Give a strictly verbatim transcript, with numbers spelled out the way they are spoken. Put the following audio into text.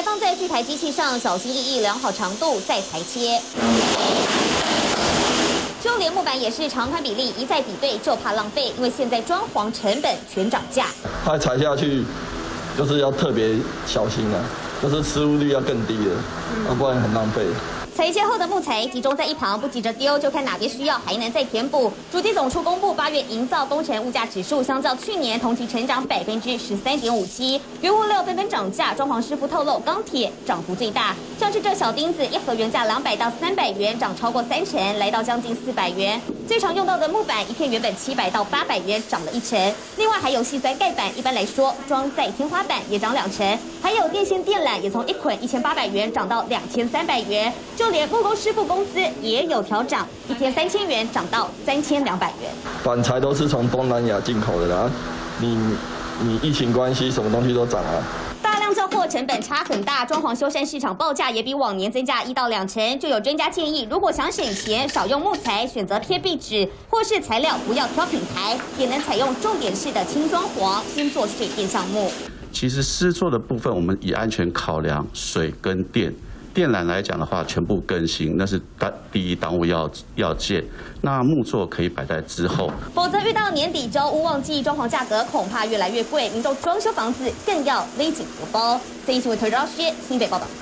材放在锯台机器上，小心翼翼量好长度再裁切。就连木板也是长宽比例一再比对，就怕浪费，因为现在装潢成本全涨价。 它裁下去就是要特别小心啊，就是失误率要更低了，要不然很浪费。 裁切后的木材集中在一旁，不急着丢，就看哪边需要还能再填补。主计总处公布八月营造工程物价指数，相较去年同期成长百分之十三点五七，原物料纷纷涨价。装潢师傅透露，钢铁涨幅最大，像是这小钉子，一盒原价两百到三百元，涨超过三成，来到将近四百元。最常用到的木板，一片原本七百到八百元，涨了一成。另外还有细酸盖板，一般来说装在天花板也涨两成，还有电线电缆也从一捆一千八百元涨到两千三百元。 就连木工师傅工资也有调涨，一天三千元涨到三千两百元。 板材都是从东南亚进口的啦，你你疫情关系，什么东西都涨啊。 大量交货成本差很大，装潢修缮市场报价也比往年增加一到两成。就有专家建议，如果想省钱，少用木材，选择贴壁纸，或是材料不要挑品牌，也能采用重点式的轻装潢，先做水电项目。 其实施作的部分，我们以安全考量，水跟电。 电缆来讲的话，全部更新，那是当第一当务要要件。那木作可以摆在之后， 否则遇到年底交屋旺季，装潢价格恐怕越来越贵，民众装修房子更要勒紧荷包。这一新闻头条师新北报道。